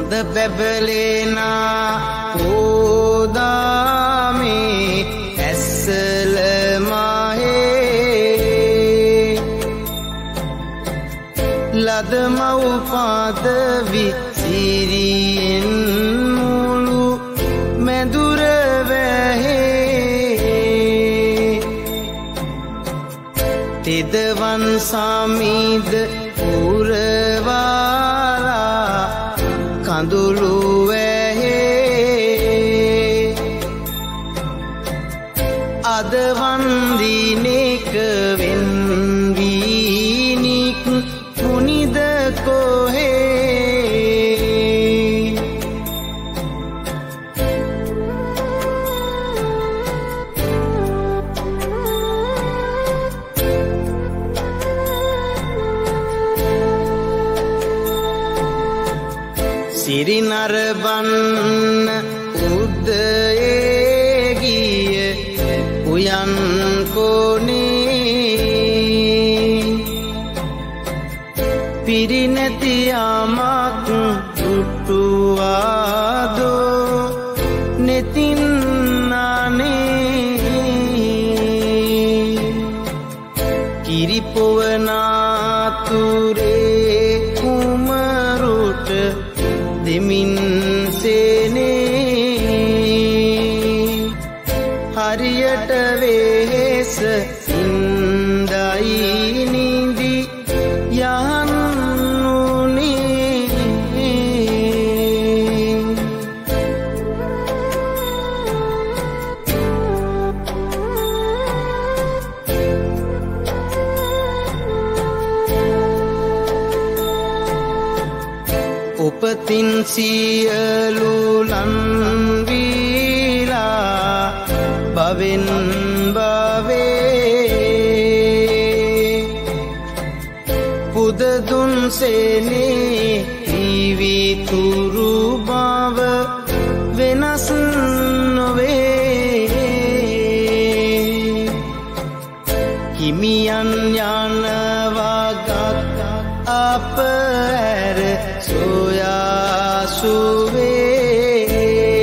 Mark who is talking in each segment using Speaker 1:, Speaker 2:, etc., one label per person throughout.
Speaker 1: හොඳ බැබලේනා ඕදාමේ ඇස්සල මහේ ලද මව් පාදවි සිරියෙන් මුළු මැදුර වැහේ තෙදවන් සාමීද පුරවාලා කඳුළු වැහේ අද වන්දිනේක වෙන්වීනික් පුනිද කොහේ සිරිනරබන්න උද්දයේ ගිය උයන් කොනේ පිරිනැති යාමක් දුටුවාදෝ නෙතින් නානේ කිරිපොවනාතුරේ කුමරුට දෙමින් සේනේ හරියට වෙහෙස ඉන්දයි නිදි යහන්නුනේ උපතින් සියලු ලන්වීලා බවෙන් බවේ පුදදුන් සේනේ ඉවිතුරු බව වෙනස් නොවේ හිමියන් යනවාගත් අප ඇර සොයාසුවේ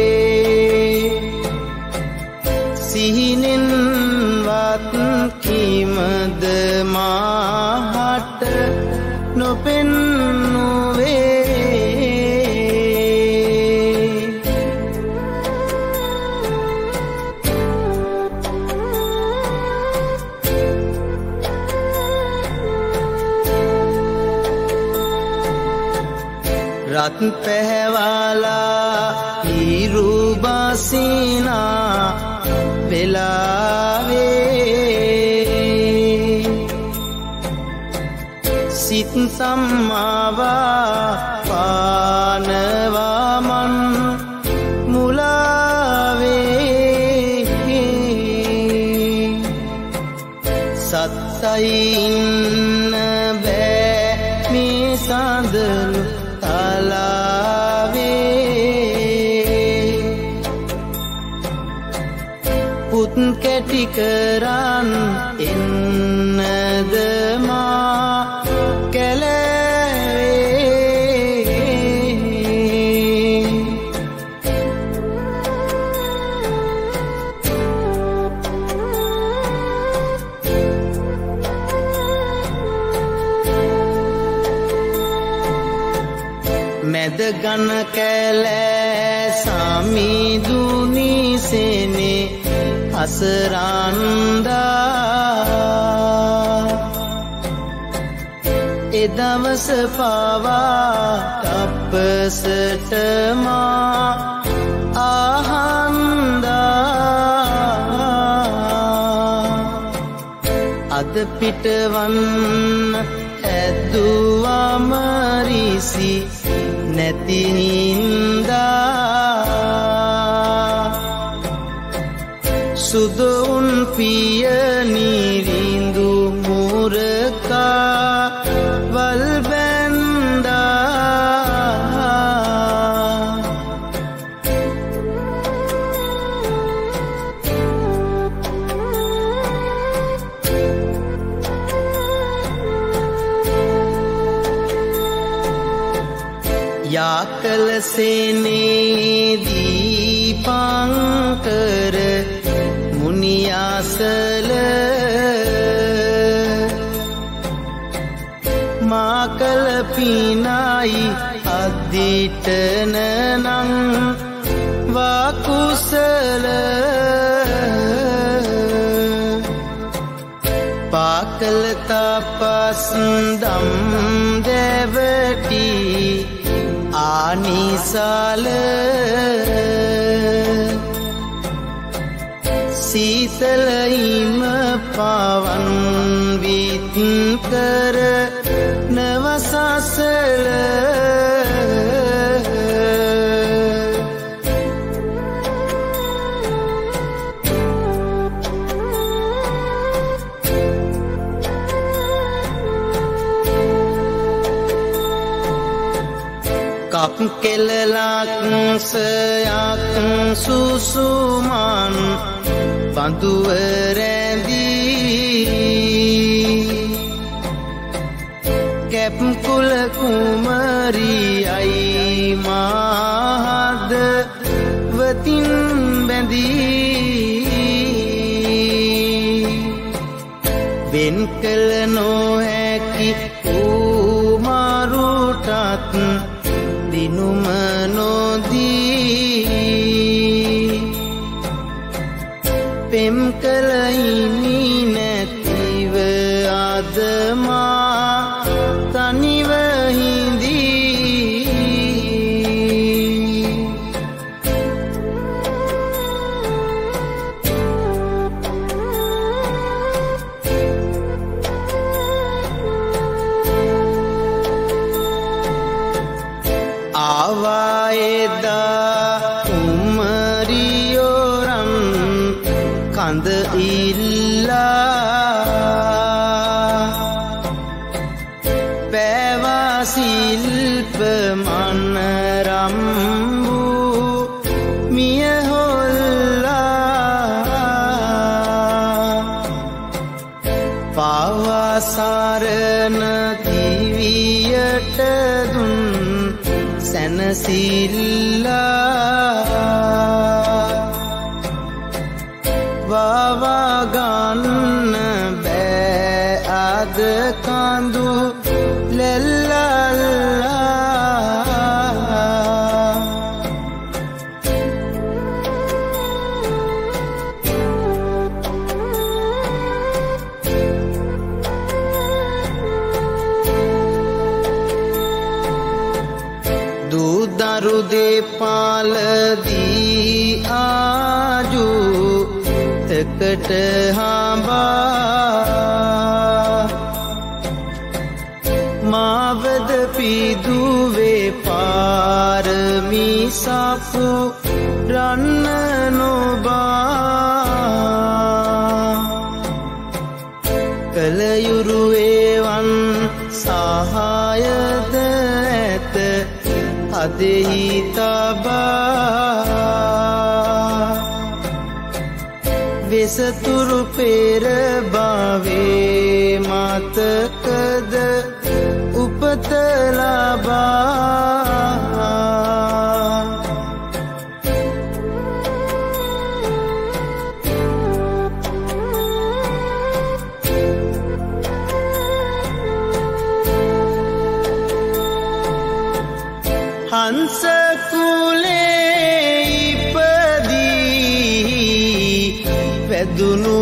Speaker 1: සිහිනෙන්වත් කීමද මාහට නොපෙන්නුවේ රත් පැහැවාලා හිරුබසිනා වෙලාවේ සිත් සම්මාවා පානවාමන් මුලාවේ සත්තයි ඉන්න බෑ මේ සඳලු පුත් කැටි කරන් එන්නද මා කැලේ මැද ගන කැලෑ සමිදුනිසෙනේ අසරන්දා එදවස පවා තප්පසට මා ආහන්දා අද පිටවන්න ඇද්දුවම රිසි නැති හින්දා සුදුන් පිය නිරිඳු මුරකා වල් බැන්දා යාකල සේනේ දීපංකර මුනියාසල මාකල පිනයි අද්දිටන නං වාකුසල පාකල තපස් දම් දෙවටි ආනිසාල සීතලයිම පවන් විත් කර නවසසල කප් කෙලලක් සයක් සුසුමන් බඳුව රැඳී කැප් කුල කුමරියයි මහද වතින් බැඳී වෙන් කළ නොහැකි කුමාරුටත් දිනුම නොදී පෙම් කලයිනි නැතිව අදමා තනිව හිඳී ආවායේදා උමරියෝරන් කඳ ඉල්ලා පැවා සිල්ප මනරම්බු මියහොල්ලා පාවාසාරණ දිවියට දුන් සැනසිල්ලා වවාගන්න බෑ අද කඳු ලෙල්ලල්ලා දරු දෙපාලදී ආජු තකට හඹා මාවද පිදුවේ පාරමී සපු රන්න නොබා කලයුරුවේවන් සහායද ඇත අදෙහි තබා වෙසතුරු පෙර භාවේ මතකද උපත ලබා හංස කුලේ ඉපදී වැදුණු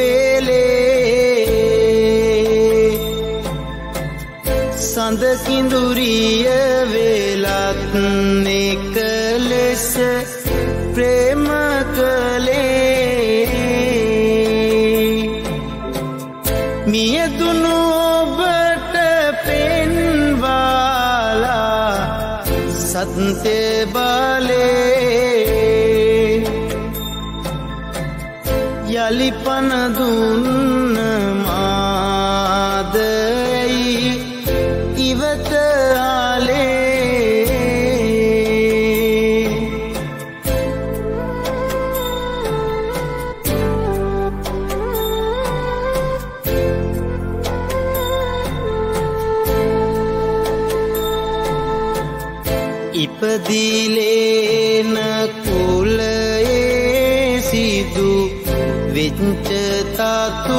Speaker 1: වේලේ සඳ කිඳුරිය වේලත් එක ලෙස ප්‍රේම කළේ මියදුණු ඔබට පෙන්වාලා සත්‍ය බලේ යලි පන දුන්න මාදයි ඉවත ආලේ ඉපදිලේන කුලයේ සිදු වෙච්ච තතු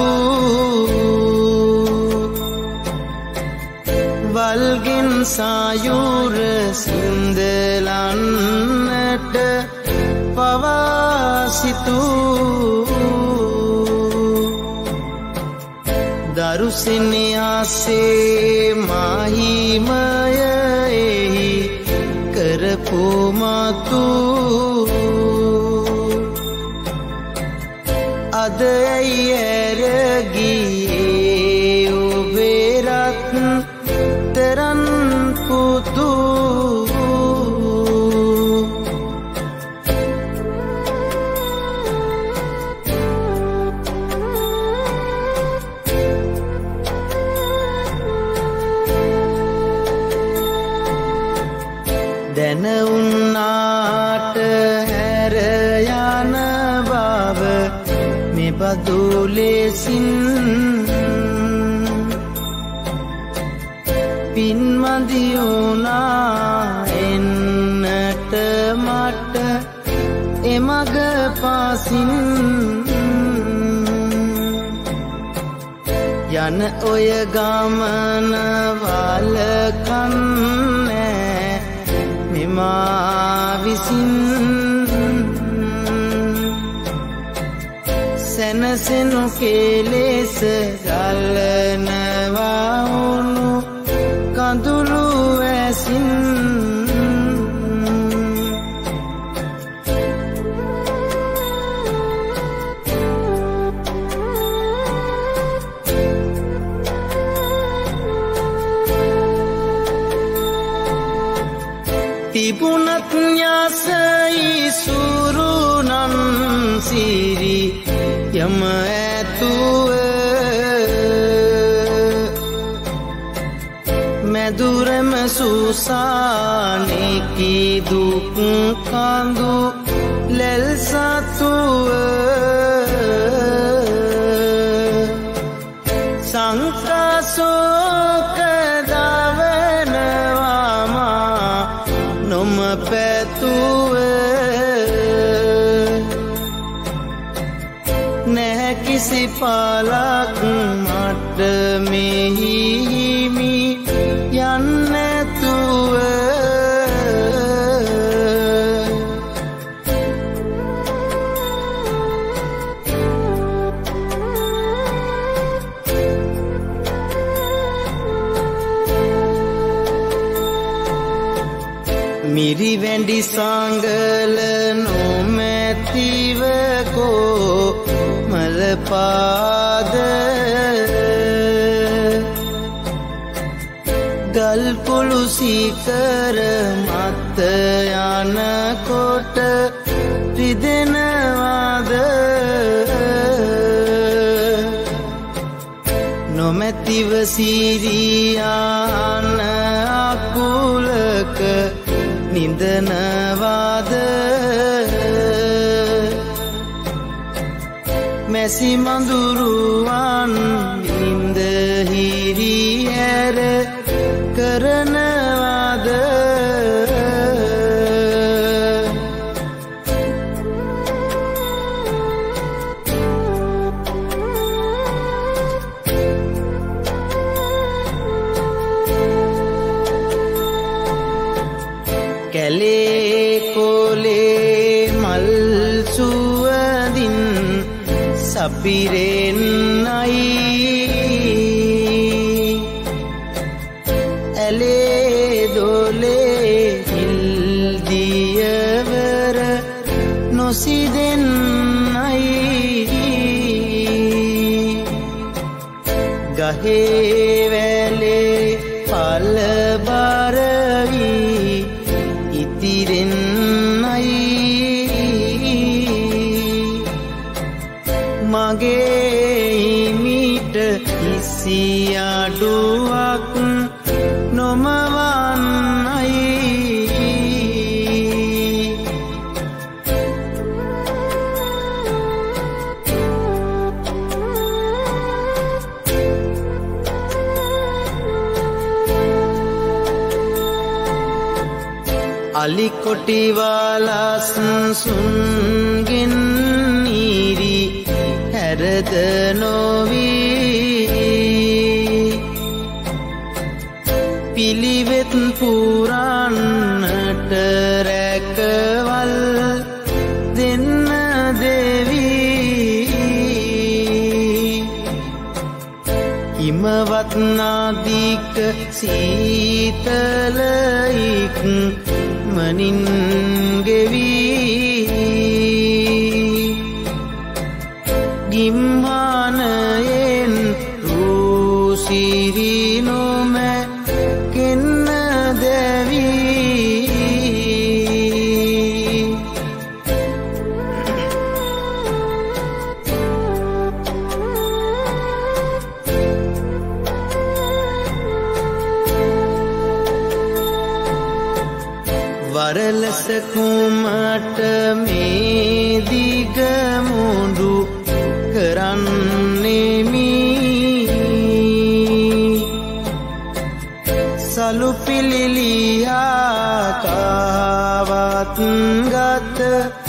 Speaker 1: වල්ගෙන් සායුර සින්දලන්නට පවාසිතු දරුසිනියාසේ මාහිමයෙහි කරපු මතු අද ඇරගියේ ඔබේරත් තරන් පුතු දැන උන්නාට හැර යන බව මෙබඳු ලෙසින් පින්මදි වුණා එන්නට මට එමග පාසින් යන ඔය ගමන වලකන්නේ මෙමා විසින් සැනසෙනු කෙලෙස ගලනවා වුණු කඳුළු ඇසින් තිබුණත් ඥාසයි සුරුනන් සිරි යම ඇතුව මැදුරම සුසානෙකි දුක් කඳු ලෙල් සතුව සංකාසෝක දවනවාමා නොම පැතුව නැහැ කිසි පාලක් මට මෙහිමි යන්නැතුව මිරිවැඩි සංගල නොමැතිව කොමල පාද ගල්පොළු සීකර මත යනකොට රිදෙනවාද නොමැතිව සිරියාන අකුලක නිදනවාද මැසි මඳුරුවන් නින්ද හිරි ඇර කරනවාද කැලේ කොලේ මල් සුවඳින් සපිරෙන්නයි ඇලේ දොලේ හිල් දියවර නොසිදෙන්නයි ගහේ වැලේ පල බරවි ඉතිරෙන්නයි මගේ හිමිට කිසි අඩුවක් නොමවන්නයි අලිකොටිවාලස් සුන්ගෙන් නීරි හැරද නොවී පිළිවෙත් පුරන්නට රැකවල් දෙන්න දෙවී හිමවත් නාදික සීතලයික් මනින් ගෙවී ගිම්මානයෙන් රූසිරි නොමැ කෙන්න දැවී වරලස කුමට මේ දිග මුඩු කරන්නෙමි සලු පිළිලියාකාවත් ගත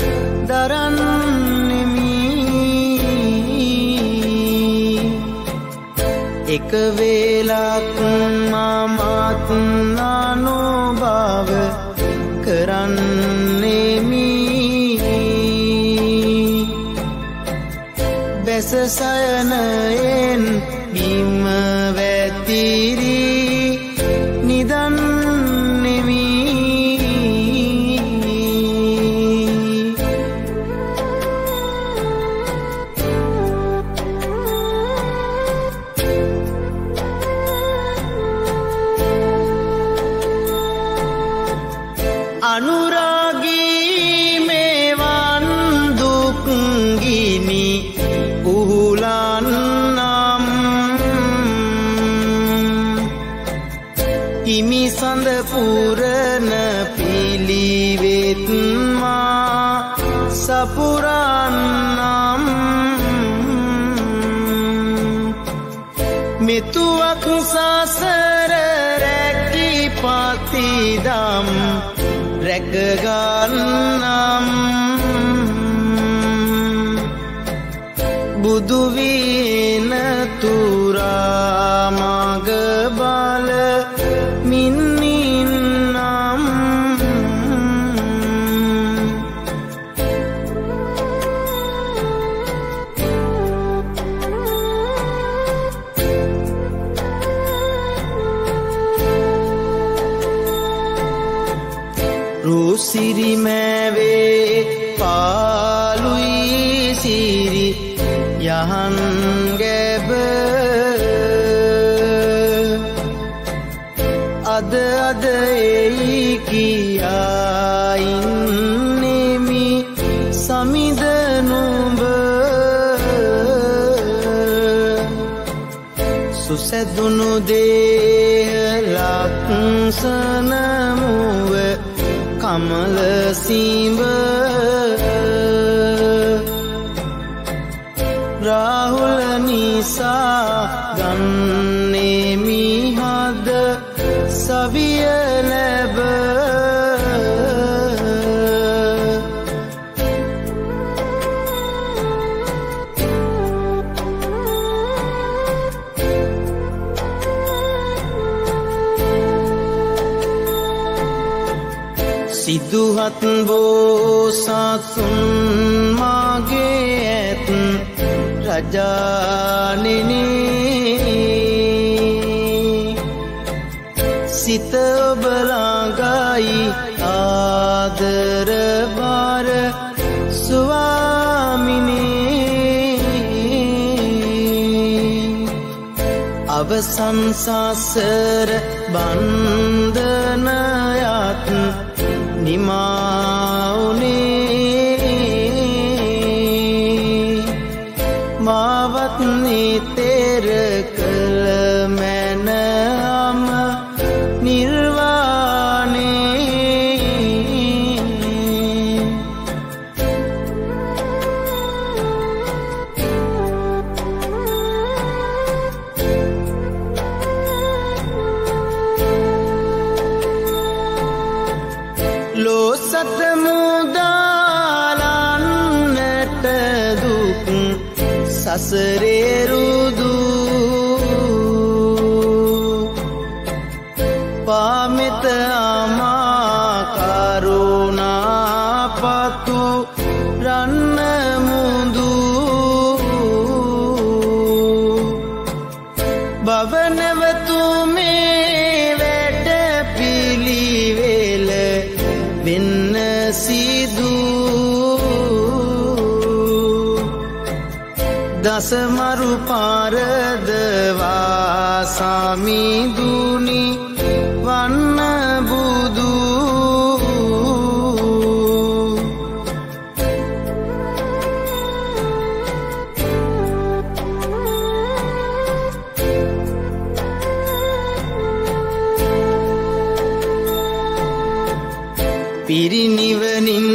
Speaker 1: දරන්නෙමි එක වේලක් මමත් නානුභව කරන්නෙමි බැස සයනයෙන් බිම වැතිරි නිදන්නෙමි අනුරාගී මේවන් දුක් ගිනි උහුලන්නම් හිමි සඳ පුරන පිළිවෙත් මා සපුරන්නම් මෙතුවක් සසර රැකී පතිදම් රැකගන්නම් බුදු වීන තුරා මග බල මින්නින්නම් රුසිරි මැවේ පාලුයි සිරි යහන් ගැබ අද අද එයි කියා ඉන්නෙමි සමිද නුඹ සුසැදුණු දේහ ලක්ෂණ මුව කමල සීඹ රාහුල නිසා ගන්නෙමි හද සවිය ලැබ සිදුහත් බෝසතුන් මාගේ ඇත් රජාණෙනි සිත ඔබ ළඟයි ආදර බර ස්වාමිනේ අවසන් සසර බන්ධනයත් නිමාවුනේ මාවත් නිතෙර කළ මැනම නිර්වාණේ සත මුදාලන්නට දුක් සසරේ රුදු පාමිත අමා කරුණා පතු රන්න මුදු බවනවතු මේ වැඩ පිළිවෙල වෙන්න සිදු දසමරු පාරදවා සමිදුනි වන්න බුදු පිරිනිවනින්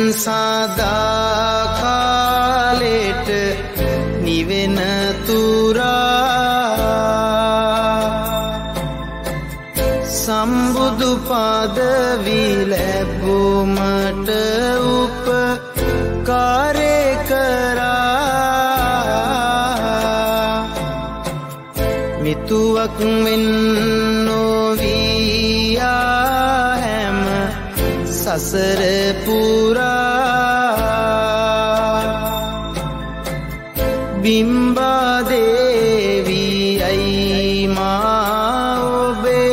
Speaker 1: සදා කාලෙට නිවෙන තුරා සම්බුදු පදවි ලැබුමට උපකාරය කරා මිතුවක් මෙන් නොවියා හැම සසර පුරා බිම්බා දේවියයි මා ඔබේ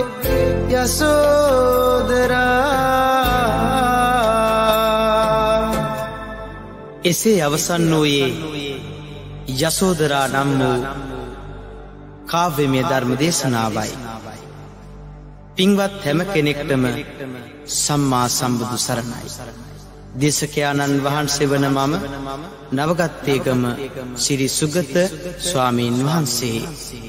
Speaker 1: යසෝදරා එසේ අවසන් වූයේ යසෝදරා නම් වූ කාව්‍යමය ධර්ම දේශනාවයි. පින්වත් හැම කෙනෙක්ටම සම්මා සම්බුදු සරණයි. දේශකයාණන් වහන්සේ වන මම නවගත්තේගම සිරි සුගත ස්වාමීන් වහන්සේ